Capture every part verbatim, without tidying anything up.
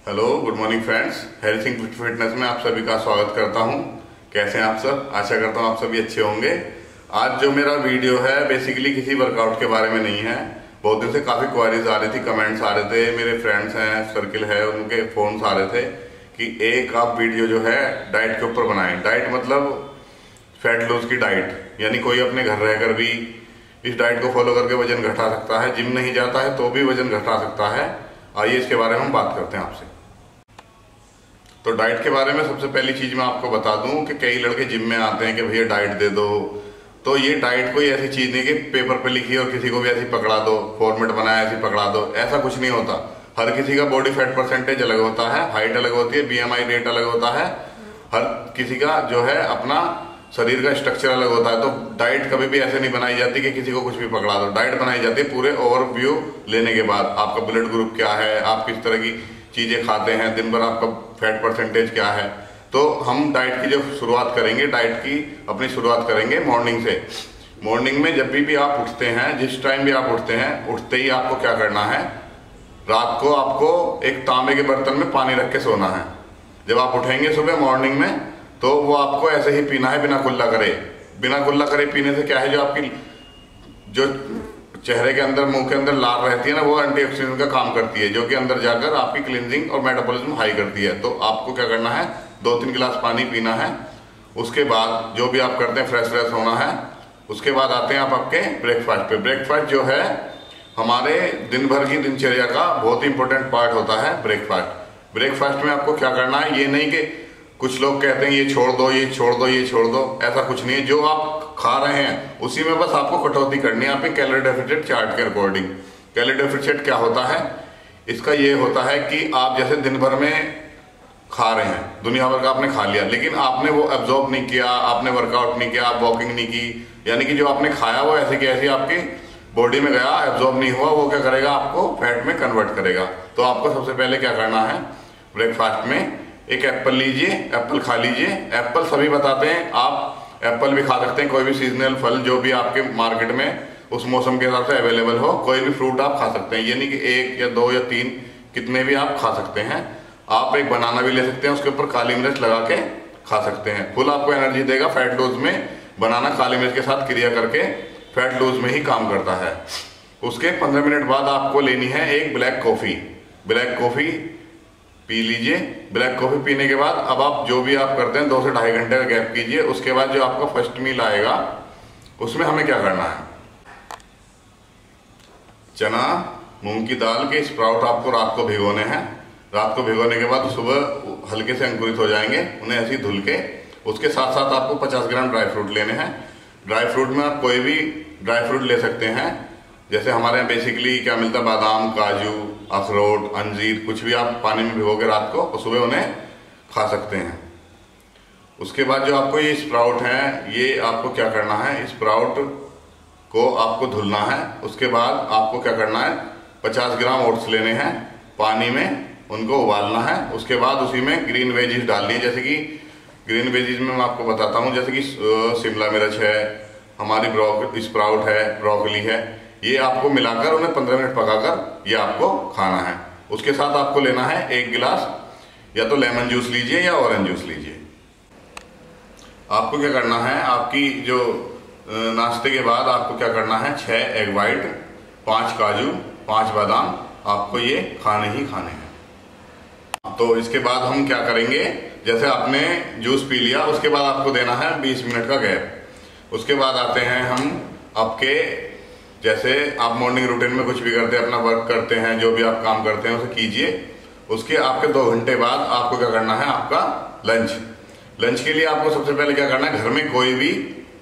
Hello, good morning friends. Health Singh fitness में आप सभी का स्वागत करता हूं। कैसे हैं आप सब? आशा करता हूं आप सभी अच्छे होंगे। आज जो मेरा वीडियो है बेसिकली किसी वर्कआउट के बारे में नहीं है। बहुत दिन से काफ़ी क्वारीज आ रही थी, कमेंट्स आ रहे थे, मेरे फ्रेंड्स हैं, सर्किल है, उनके फोन्स आ रहे थे कि एक आप वीडियो जो है डाइट के ऊपर बनाएं। डाइट मतलब फैट लूज की डाइट, यानी कोई अपने घर रहकर भी इस डाइट को फॉलो करके वजन घटा सकता है। जिम नहीं जाता है तो भी वजन घटा सकता है। आइए इसके बारे में हम बात करते हैं आपसे। तो डाइट के बारे में सबसे पहली चीज मैं आपको बता दूं कि कई लड़के जिम में आते हैं कि भैया डाइट दे दो। तो ये डाइट कोई ऐसी चीज नहीं कि पेपर पे लिखी और किसी को भी ऐसी पकड़ा दो, फॉर्मेट बनाया ऐसी पकड़ा दो, ऐसा कुछ नहीं होता। हर किसी का बॉडी फैट परसेंटेज अलग होता है, हाइट अलग होती है, बीएमआई रेट अलग होता है, हर किसी का जो है अपना शरीर का स्ट्रक्चर अलग होता है। तो डाइट कभी भी ऐसे नहीं बनाई जाती कि किसी को कुछ भी पकड़ा दो। डाइट बनाई जाती है पूरे ओवरव्यू लेने के बाद, आपका ब्लड ग्रुप क्या है, आप किस तरह की चीजें खाते हैं, दिन भर आपका फैट परसेंटेज क्या है। तो हम डाइट की जो शुरुआत करेंगे, डाइट की अपनी शुरुआत करेंगे मॉर्निंग से। मॉर्निंग में जब भी भी आप उठते हैं, जिस टाइम भी आप उठते हैं, उठते ही आपको क्या करना है, रात को आपको एक तांबे के बर्तन में पानी रख के सोना है। जब आप उठेंगे सुबह मॉर्निंग में तो वो आपको ऐसे ही पीना है, बिना कुल्ला करे। बिना कुल्ला करे पीने से क्या है, जो आपकी जो चेहरे के अंदर, मुंह के अंदर लार रहती है ना, वो एंटीऑक्सीडेंट का काम करती है, जो कि अंदर जाकर आपकी क्लींजिंग और मेटाबॉलिज्म हाई करती है। तो आपको क्या करना है, दो तीन गिलास पानी पीना है। उसके बाद जो भी आप करते हैं, फ्रेश फ्रेश होना है। उसके बाद आते हैं आप आपके ब्रेकफास्ट पे। ब्रेकफास्ट जो है हमारे दिन भर की दिनचर्या का बहुत ही इंपॉर्टेंट पार्ट होता है ब्रेकफास्ट। ब्रेकफास्ट में आपको क्या करना है, ये नहीं कि कुछ लोग कहते हैं ये छोड़ दो, ये छोड़ दो, ये छोड़ दो, ऐसा कुछ नहीं है। जो आप खा रहे हैं उसी में बस आपको कटौती करनी है, आपके कैलोरी डेफिसिट चार्ट के अकॉर्डिंग। कैलोरी डेफिसिट क्या होता है, इसका ये होता है कि आप जैसे दिन भर में खा रहे हैं, दुनिया भर का आपने खा लिया, लेकिन आपने वो एब्जॉर्ब नहीं किया, आपने वर्कआउट नहीं किया, आप वॉकिंग नहीं की, यानी कि जो आपने खाया वो ऐसे की ऐसी आपकी बॉडी में गया, एब्जॉर्ब नहीं हुआ, वो क्या करेगा, आपको फैट में कन्वर्ट करेगा। तो आपको सबसे पहले क्या करना है, ब्रेकफास्ट में एक एप्पल लीजिए, एप्पल खा लीजिए। एप्पल सभी बताते हैं, आप एप्पल भी खा सकते हैं, कोई भी सीजनल फल जो भी आपके मार्केट में उस मौसम के हिसाब से अवेलेबल हो, कोई भी फ्रूट आप खा सकते हैं। ये नहीं कि एक या दो या तीन, कितने भी आप खा सकते हैं। आप एक बनाना भी ले सकते हैं, उसके ऊपर काली मिर्च लगा के खा सकते हैं। फुल आपको एनर्जी देगा फैट लूज में। बनाना काली मिर्च के साथ क्रिया करके फैट लूज में ही काम करता है। उसके पंद्रह मिनट बाद आपको लेनी है एक ब्लैक कॉफी। ब्लैक कॉफी पी लीजिए। ब्लैक कॉफी पीने के बाद अब आप जो भी आप करते हैं दो से ढाई घंटे का गैप कीजिए। उसके बाद जो आपका फर्स्ट मील आएगा उसमें हमें क्या करना है, चना, मूंग की दाल के स्प्राउट आपको रात को भिगोने हैं। रात को भिगोने के बाद सुबह हल्के से अंकुरित हो जाएंगे, उन्हें ऐसे ही धुल के। उसके साथ साथ आपको पचास ग्राम ड्राई फ्रूट लेने हैं। ड्राई फ्रूट में आप कोई भी ड्राई फ्रूट ले सकते हैं, जैसे हमारे यहाँ बेसिकली क्या मिलता है, बादाम, काजू, अखरोट, अंजीर, कुछ भी आप पानी में भिगो के रात को और सुबह उन्हें खा सकते हैं। उसके बाद जो आपको ये स्प्राउट हैं, ये आपको क्या करना है, स्प्राउट को आपको धुलना है। उसके बाद आपको क्या करना है, पचास ग्राम ओट्स लेने हैं, पानी में उनको उबालना है। उसके बाद उसी में ग्रीन वेजिज डालनी है, जैसे कि ग्रीन वेजिज में मैं आपको बताता हूँ, जैसे कि शिमला मिर्च है, हमारी ब्रोक स्प्राउट है, ब्रोकली है, ये आपको मिलाकर उन्हें पंद्रह मिनट पकाकर ये आपको खाना है। उसके साथ आपको लेना है एक गिलास या तो लेमन जूस लीजिए या ऑरेंज जूस लीजिए। आपको क्या करना है, आपकी जो नाश्ते के बाद आपको क्या करना है, छह एग वाइट, पांच काजू, पांच बादाम, आपको ये खाने ही खाने हैं। तो इसके बाद हम क्या करेंगे, जैसे आपने जूस पी लिया, उसके बाद आपको देना है बीस मिनट का गैप। उसके बाद आते हैं हम आपके, जैसे आप मॉर्निंग रूटीन में कुछ भी करते हैं, अपना वर्क करते हैं, जो भी आप काम करते हैं उसे कीजिए। उसके आपके दो घंटे बाद आपको क्या करना है, आपका लंच। लंच के लिए आपको सबसे पहले क्या करना है, घर में कोई भी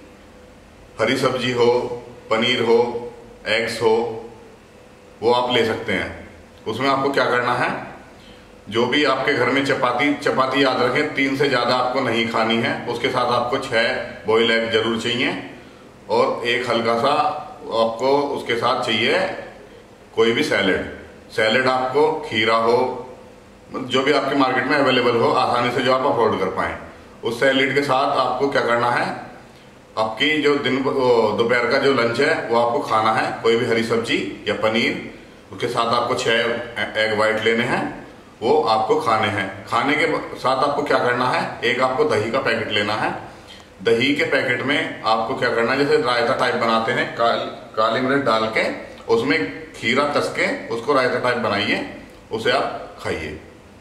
हरी सब्जी हो, पनीर हो, एग्स हो, वो आप ले सकते हैं। उसमें आपको क्या करना है, जो भी आपके घर में चपाती चपाती याद रखें, तीन से ज्यादा आपको नहीं खानी है। उसके साथ आपको छह बॉयल एग जरूर चाहिए और एक हल्का सा आपको उसके साथ चाहिए कोई भी सैलेड। सैलेड आपको खीरा हो, जो भी आपके मार्केट में अवेलेबल हो, आसानी से जो आप अफोर्ड कर पाए, उस सैलेड के साथ आपको क्या करना है, आपकी जो दिन दोपहर का जो लंच है वो आपको खाना है, कोई भी हरी सब्जी या पनीर। उसके साथ आपको छह एग वाइट लेने हैं वो आपको खाने हैं। खाने के साथ आपको क्या करना है, एक आपको दही का पैकेट लेना है। दही के पैकेट में आपको क्या करना है, जैसे रायता टाइप बनाते हैं, काल, काली मिर्च डाल के उसमें खीरा कस के उसको रायता टाइप बनाइए, उसे आप खाइए।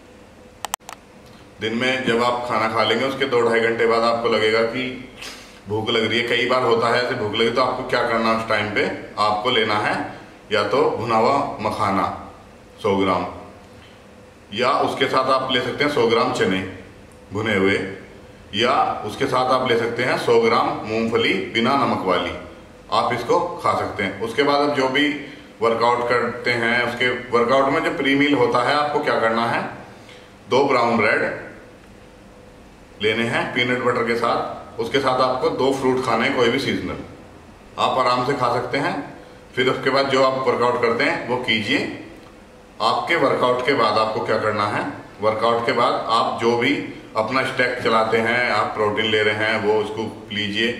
दिन में जब आप खाना खा लेंगे उसके दो ढाई घंटे बाद आपको लगेगा कि भूख लग रही है, कई बार होता है ऐसे भूख लगी, तो आपको क्या करना है, उस टाइम पे आपको लेना है या तो भुना हुआ मखाना सौ ग्राम, या उसके साथ आप ले सकते हैं सौ ग्राम चने भुने हुए, या उसके साथ आप ले सकते हैं सौ ग्राम मूंगफली बिना नमक वाली, आप इसको खा सकते हैं। उसके बाद आप जो भी वर्कआउट करते हैं, उसके वर्कआउट में जो प्री मील होता है, आपको क्या करना है, दो ब्राउन ब्रेड लेने हैं पीनट बटर के साथ, उसके साथ आपको दो फ्रूट खाने हैं, कोई भी सीजनल, आप आराम से खा सकते हैं। फिर उसके बाद जो आप वर्कआउट करते हैं वो कीजिए। आपके वर्कआउट के बाद आपको क्या करना है, वर्कआउट के बाद आप जो भी अपना स्टैक चलाते हैं, आप प्रोटीन ले रहे हैं, वो उसको लीजिए।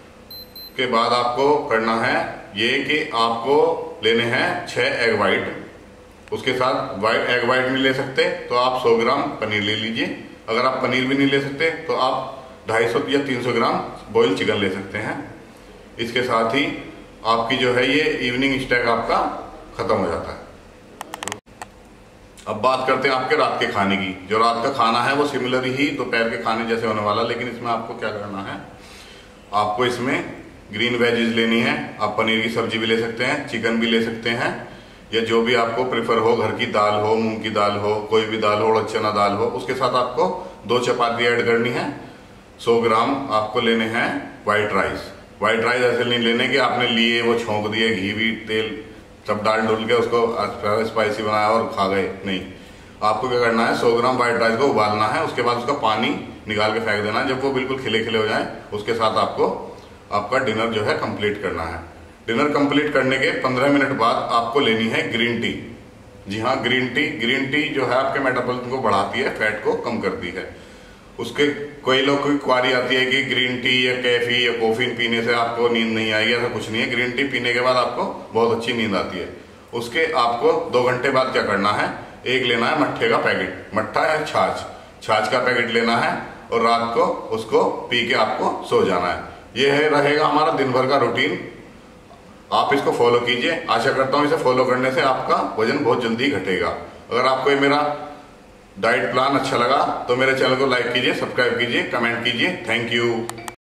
के बाद आपको करना है ये कि आपको लेने हैं छः एग वाइट, उसके साथ वाइट एग वाइट नहीं ले सकते तो आप सौ ग्राम पनीर ले लीजिए। अगर आप पनीर भी नहीं ले सकते तो आप ढाई सौ या तीन सौ ग्राम बॉयल चिकन ले सकते हैं। इसके साथ ही आपकी जो है ये इवनिंग स्टैक आपका खत्म हो जाता है। अब बात करते हैं आपके रात के खाने की। जो रात का खाना है वो सिमिलर ही दोपहर के खाने जैसे होने वाला, लेकिन इसमें आपको क्या करना है, आपको इसमें ग्रीन वेजीज लेनी है। आप पनीर की सब्जी भी ले सकते हैं, चिकन भी ले सकते हैं, या जो भी आपको प्रेफर हो, घर की दाल हो, मूंग की दाल हो, कोई भी दाल हो, उड़द चना दाल हो। उसके साथ आपको दो चपाती ऐड करनी है। सौ ग्राम आपको लेने हैं व्हाइट राइस। व्हाइट राइस ऐसे नहीं लेने कि आपने लिए वो छोंक दिए, घी भी तेल सब डाल डुल के उसको स्पाइसी बनाया और खा गए, नहीं। आपको क्या करना है, सौ ग्राम व्हाइट राइस को उबालना है, उसके बाद उसका पानी निकाल के फेंक देना है। जब वो बिल्कुल खिले खिले हो जाए, उसके साथ आपको आपका डिनर जो है कंप्लीट करना है। डिनर कंप्लीट करने के पंद्रह मिनट बाद आपको लेनी है ग्रीन टी। जी हाँ, ग्रीन टी। ग्रीन टी जो है आपके मेटाबॉलिज्म को बढ़ाती है, फैट को कम करती है। उसके कोई लोग की क्वारी आती है कि ग्रीन टी या कैफी या कॉफी पीने से आपको नींद नहीं आएगी, ऐसा कुछ नहीं है। ग्रीन टी पीने के बाद आपको बहुत अच्छी नींद आती है। उसके आपको दो घंटे बाद क्या करना है, एक लेना है मट्ठे का पैकेट, मट्ठा या छाछ, छाछ का पैकेट लेना है और रात को उसको पी के आपको सो जाना है। ये है रहेगा हमारा दिन भर का रूटीन। आप इसको फॉलो कीजिए। आशा करता हूँ इसे फॉलो करने से आपका वजन बहुत जल्दी घटेगा। अगर आपको ये मेरा डाइट प्लान अच्छा लगा तो मेरे चैनल को लाइक कीजिए, सब्सक्राइब कीजिए, कमेंट कीजिए। Thank you.